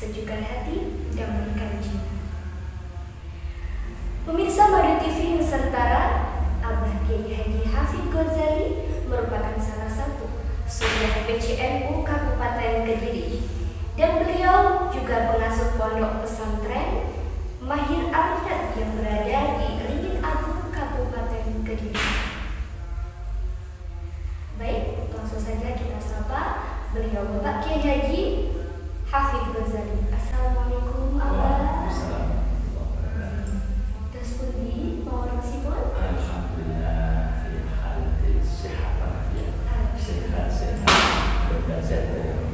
sejukkan hati, damaikan jiwa. Pemirsa Madu TV Nusantara, Abah Kiai Haji Hafidz Ghazali merupakan salah satu suriah PCNU Kabupaten Kediri, dan beliau juga pengasuh pondok pesantren Mahir Arsyad yang berada di Ringin Agung Kabupaten Kediri. Baik, langsung saja kita sapa beliau Bapak Kiai Haji Hafidz Ghazali. Assalamualaikum Abah. Daspundi mau resipun? Alhamdulillah, sehat belajar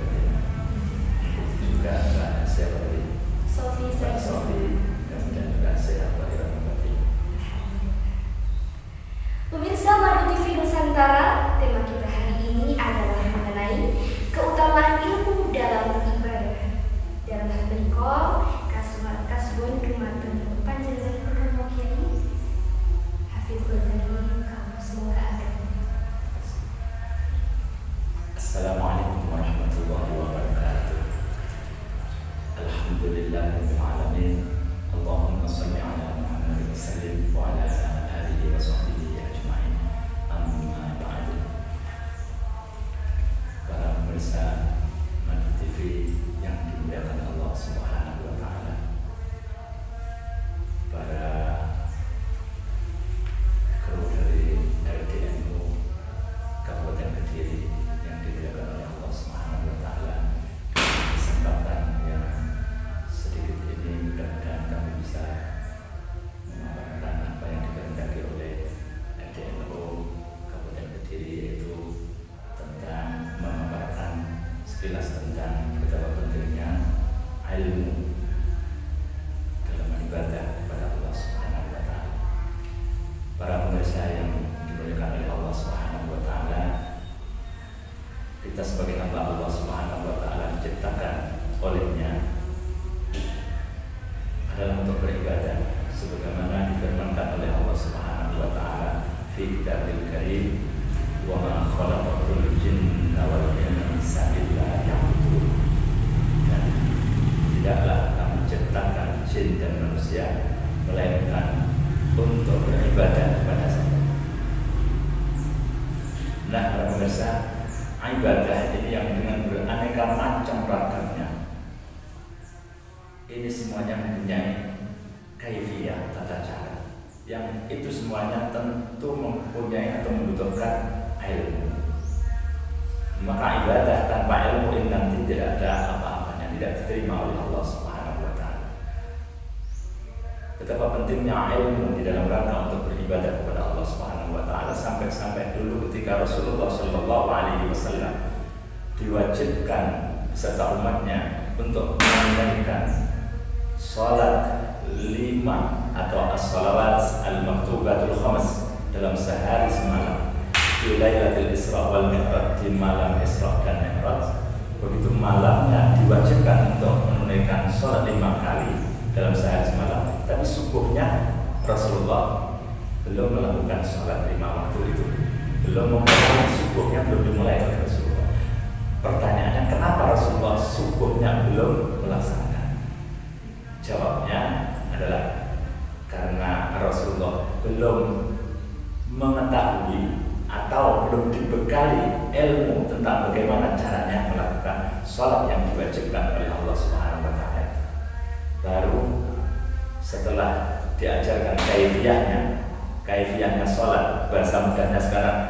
juga seperti Sofi dan juga sehat Pemirsa Madu TV Nusantara, tema kita hari ini adalah mengenai keutamaan ilmu dalam ibadah. Dalam hal berikut, kasbun dumateng panjenengan Purnomo Kiai Hafidz Ghazali, kamu semoga ada. Assalamualaikum warahmatullahi wabarakatuh. Alhamdulillahirabbil alamin. Allahumma shalli ala Muhammad wa sallim wa ala alihi wa sahbihi ajma'in. Amma ba'du. Para pemirsa Madu TV yang dimuliakan Allah Subhanahu wa taala. Para kru dari LDNU Kabupaten Kediri yang dimuliakan oleh Allah Subhanahu wa taala, kesempatan yang sedikit ini mudah-mudahan kami bisa memaparkan apa yang dikehendaki oleh LDNU Kabupaten Kediri, yaitu tentang memaparkan sekilas tentang betapa pentingnya ilmu dalam ibadah kepada Allah Subhanahu wa taala. Para pemirsa yang dimuliakan oleh Allah Subhanahu wa taala, kita sebagai hamba Allah Subhanahu wa taala diciptakan olehnya adalah untuk beribadah, sebagaimana difirmankan oleh Allah Subhanahu wa taala fi Kitabil Karim, wa ma khalaqatul jinna wal insa illa liya'budun. Dan tidaklah kami ciptakan jin dan manusia melainkan untuk beribadah kepada saya. Nah, para pemirsa, ibadah ini yang dengan beraneka macam ragamnya, ini semuanya mempunyai kaifiyah, tata cara, yang itu semuanya tentu mempunyai atau membutuhkan ilmu. Maka ibadah tanpa ilmu ini nanti tidak ada apa-apanya, tidak diterima oleh Allah Subhanahu wa taala. Betapa pentingnya ilmu di dalam rangka untuk beribadah kepada Allah Subhanahu wa taala, sampai-sampai dulu ketika Rasulullah sallallahu alaihi wasallam diwajibkan beserta umatnya untuk menunaikan salat 5 atau as-salawat al-maktubatul khams dalam sehari semalam di Lailatul Isra wal Mi'raj, di malam Isra dan Mi'raj. Begitu malamnya diwajibkan untuk menunaikan salat 5 kali dalam sehari semalam, tapi subuhnya Rasulullah belum melakukan sholat 5 waktu itu, belum memulai subuhnya, belum dimulai oleh Rasulullah. Pertanyaannya, kenapa Rasulullah subuhnya belum melaksanakan? Jawabnya adalah karena Rasulullah belum mengetahui atau belum dibekali ilmu tentang bagaimana caranya melakukan sholat yang diwajibkan oleh Allah Subhanahu wa taala. Baru setelah diajarkan kaifiyahnya sholat, bahasa mudahnya sekarang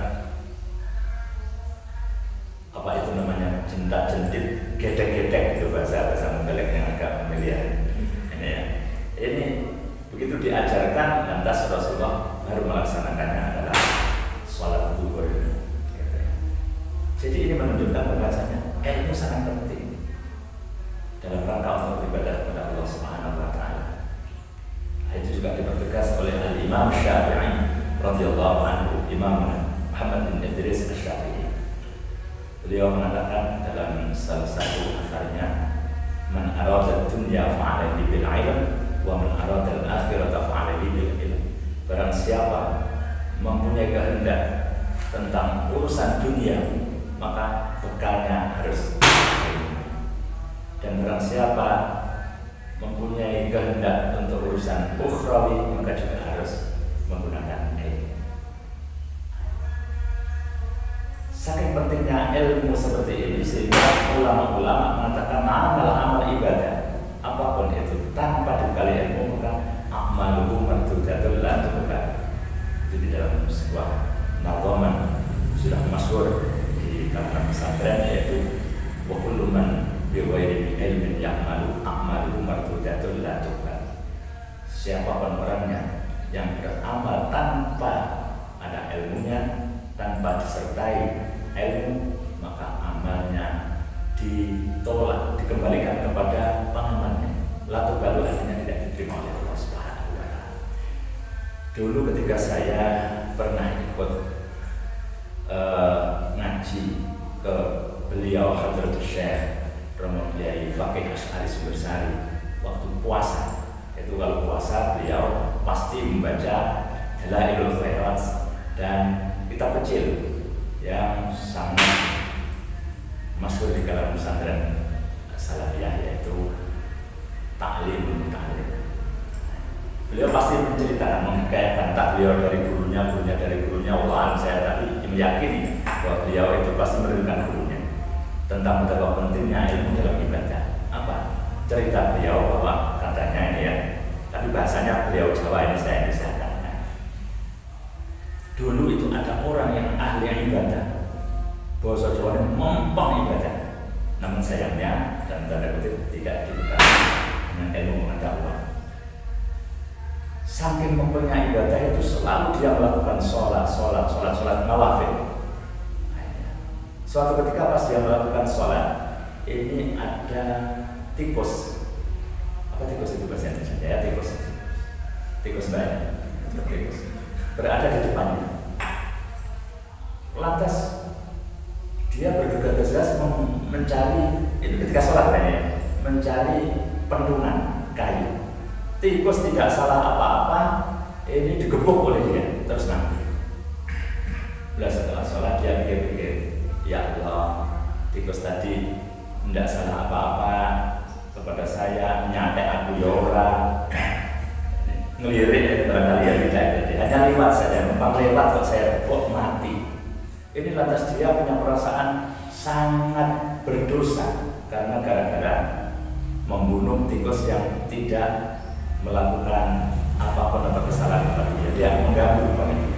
apa itu namanya, jentak-jentit, gedek-gedek, itu bahasa mudah yang agak familiar. Ini ya, ini begitu diajarkan, lantas Rasulullah baru melaksanakannya adalah sholat zuhur. Jadi ini menunjukkan bahwasanya ilmu sangat penting dalam rangka untuk beribadah kepada Allah Subhanahu wa taala. Itu juga dipertegas oleh Al-Imam Syafi'i radhiyallahu anhu, Imam Muhammad bin Idris Asy-Syafi'i. Beliau mengatakan dalam salah satu asarnya, man arada dunya fa'alaihi bil ilm wa man arada al-akhirata fa'alaihi bil ilm. Barang siapa mempunyai kehendak tentang urusan dunia, maka bekalnya harus ilmu. Dan barang siapa mempunyai kehendak untuk urusan ukhrawi, maka juga harus menggunakan ilmu. Saking pentingnya ilmu seperti ini sehingga ulama-ulama mengatakan amal-amal ibadah apapun itu tanpa dibekali ilmu maka amaluhu mardudatun la tuqbal. Itu di dalam sebuah nazaman sudah masyhur di kalangan pesantren, yaitu wa kullu man bi ghairi ilmin ya'malu amaluhu mardudatun la tuqbal. Siapapun orangnya yang beramal tanpa ada ilmunya, tanpa disertai ilmu, maka amalnya ditolak, dikembalikan kepada pengamalnya. La tuqbalu artinya tidak diterima oleh Allah Subhanahu wa taala. Dulu ketika saya pernah ikut ngaji ke beliau Hadratus Syekh Romo Kiai Fakih Asy'ari Sumbersari waktu puasa. Itu kalau puasa beliau pasti membaca Dalailul Khairat dan kitab kecil yang sangat masyhur di kalangan pesantren Salafiyah, yaitu Ta'limul Muta'allim. Beliau pasti menceritakan, menghikayatkan entah beliau dari gurunya dari gurunya. Wallahan saya tapi meyakini bahwa beliau itu pasti merindukan gurunya tentang betapa pentingnya ilmu dalam ibadah. Apa cerita beliau bahwa katanya ini ya, tapi bahasanya beliau Jawa, ini saya disahkan. Dulu itu ada orang yang ahli ibadah, bahasa Jawa mempong ibadah, namun sayangnya dalam tanda kutip tidak dibekali dengan ilmu pengetahuan. Saking mempunyai ibadah itu selalu dia melakukan sholat nawafil. Suatu ketika pas dia melakukan sholat, ini ada tikus. Apa tikus itu bahasa Indonesia? Ya tikus banyak. Tikus berada di depannya. Lantas dia bergegas-gegas mencari, itu ketika sholat kan ya, mencari pendungan kayu. Tikus tidak salah apa-apa, ini digebuk oleh dia, terus mati. Setelah sholat dia pikir-pikir, ya Allah, tikus tadi tidak salah apa-apa kepada saya, nyatek aku yora, ngelirik barangkali ya tidak, hanya lewat saja, numpang lewat kok saya kok mati. Ini lantas dia punya perasaan sangat berdosa karena gara-gara membunuh tikus yang tidak melakukan apapun atau kesalahan kepada dia mengganggu kepada dia.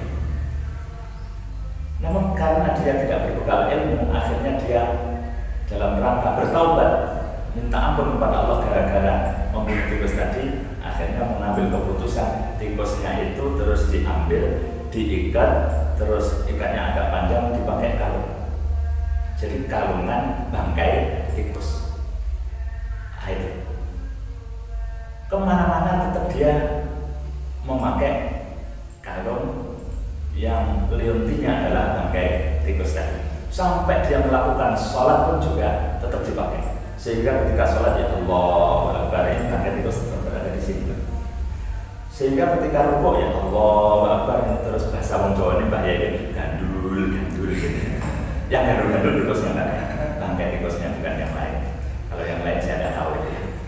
Namun karena dia tidak berbekal ilmu, akhirnya dia dalam rangka bertaubat, minta ampun kepada Allah gara-gara membunuh tikus tadi, akhirnya mengambil keputusan tikusnya itu terus diambil, diikat, terus ikatnya agak panjang, dipakai kalung. Jadi kalungan bangkai tikus. Itu kemana-mana tetap dia memakai kalung yang liontinya adalah bangkai tikus tadi. Sampai dia melakukan sholat pun juga tetap dipakai. Sehingga ketika sholat ya Allah Akbar, ini bangkai tikus tetap berada di sini. Sehingga ketika rukuk ya Allah Akbar, terus bahasa wong Jawa ini Mbak ya gandul yang gandul tikusnya kan, bangkai tikusnya bukan yang lain. Kalau yang lain saya tidak tahu.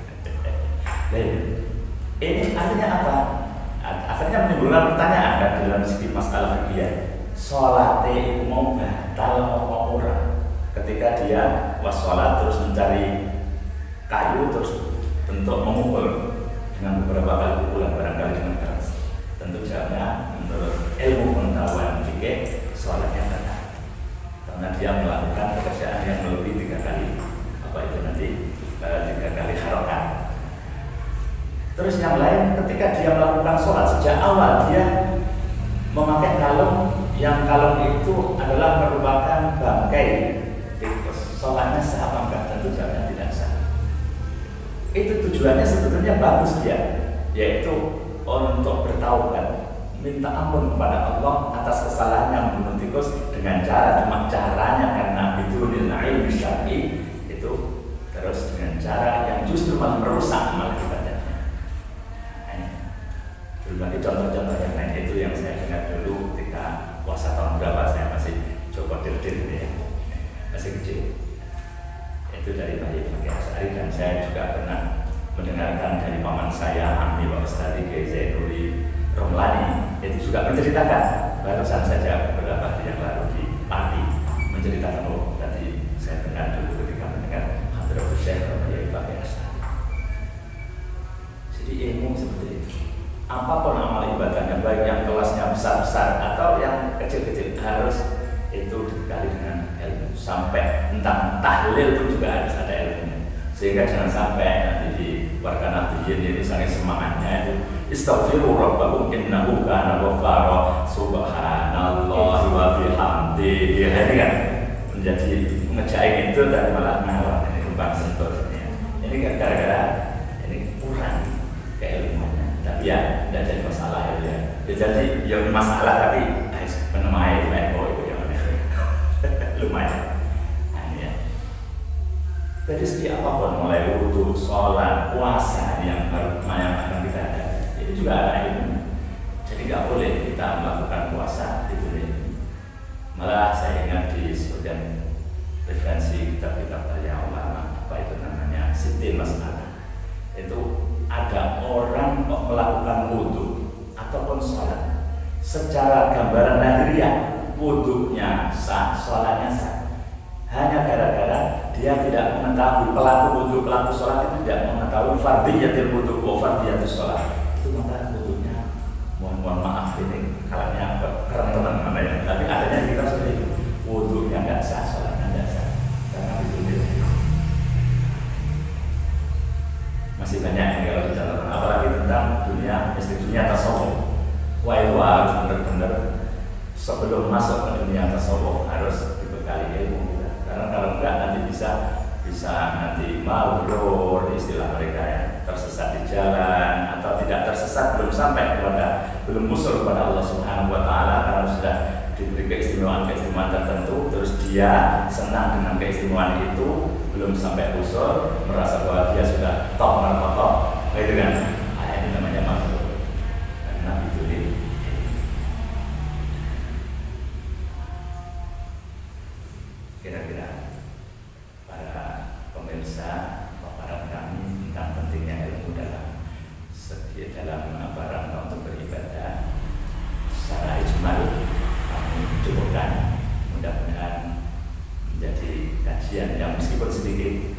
Ini artinya apa? Akhirnya menimbulkan pertanyaan kan dalam segi masalah fikih. Sholat itu mau batal apa ora? Ketika dia wassalat terus mencari kayu terus bentuk memukul dengan beberapa kali pukulan barangkali dengan keras. Tentu jawabnya menurut ilmu pengetahuan fikih sholatnya batal karena dia melakukan pekerjaan yang melebihi 3 kali apa itu nanti 3 kali harokat. Terus yang lain ketika dia melakukan sholat sejak awal dia memakai kalung yang kalung itu adalah merupakan bangkai tikus. Sholatnya sah apa enggak? Tentu jawabnya tidak sah. Itu tujuannya sebetulnya bagus dia, yaitu untuk bertaubat, minta ampun kepada Allah atas kesalahannya membunuh tikus dengan cuma caranya karena itu ilmu syar'i itu terus dengan cara yang justru malah merusak amal ibadahnya. Belum lagi contoh-contoh yang lain itu yang saya dengar dulu ketika puasa tahun berapa saya masih coba dir ya, masih kecil. Itu dari Pak Fakih Asy'ari dan saya menceritakan barusan saja beberapa hari yang lalu di Pati menceritakan, oh tadi saya dengar dulu ketika mendengar Hadratus Syekh Kiai Fakih Asari. Jadi ilmu seperti itu. Apapun amal ibadahnya, baik yang kelasnya besar-besar atau yang kecil-kecil, harus itu dibekali dengan ilmu. Sampai tentang tahlil pun juga harus ada ilmunya. Sehingga jangan sampai nanti di warga nabiyin itu sangat semangatnya itu istaghfiru rabbakum innahu kana ghaffara subhanallahi wa bihamdihi. Ini kan menjadi ngejain itu dan malah ngawal ini bukan sentuh. Ini kan gara-gara ini kurang keilmuannya. Tapi ya tidak jadi masalah ya. Jadi ya masalah tapi menemai level itu yang lumayan. Dari segi apapun, mulai wudhu, sholat, puasa yang akan kita ada, itu juga ada ilmu. Jadi nggak boleh kita melakukan puasa itu ilmu. Malah saya ingat di sebagian referensi kitab-kitab dari ulama, apa itu namanya, Sittin Mas'alah. Itu ada orang melakukan wudhu ataupun sholat secara gambaran lahiriah, wudhunya sah, sholatnya sah. Hanya gara-gara dia tidak mengetahui, pelaku wudhu, pelaku sholat itu tidak mengetahui fardiyatul wudhu wa fardiyatus sholat. Itu maka wudhunya mohon maaf ini kalanya keren teman ya. Tapi adanya kita seperti itu, wudhunya nggak sah, sholatnya nggak sah karena itu masih banyak yang kalau dicatatkan, apalagi tentang dunia tasawuf. Wah itu harus benar-benar sebelum masuk ke dunia tasawuf harus dibekali ilmu. Karena kalau enggak nanti bisa nanti mabrur, istilah mereka ya, tersesat di jalan atau tidak tersesat, belum musul kepada Allah Subhanahu wa taala karena sudah diberi keistimewaan tertentu, terus dia senang dengan keistimewaan itu, belum sampai usul, merasa bahwa dia sudah top markotop, itu kan. Ini namanya mabrur. Karena itu kira-kira para pemirsa paparan kami tentang pentingnya ilmu dalam rangka untuk beribadah secara ijmal kami cukupkan. Mudah-mudahan menjadi kajian yang meskipun sedikit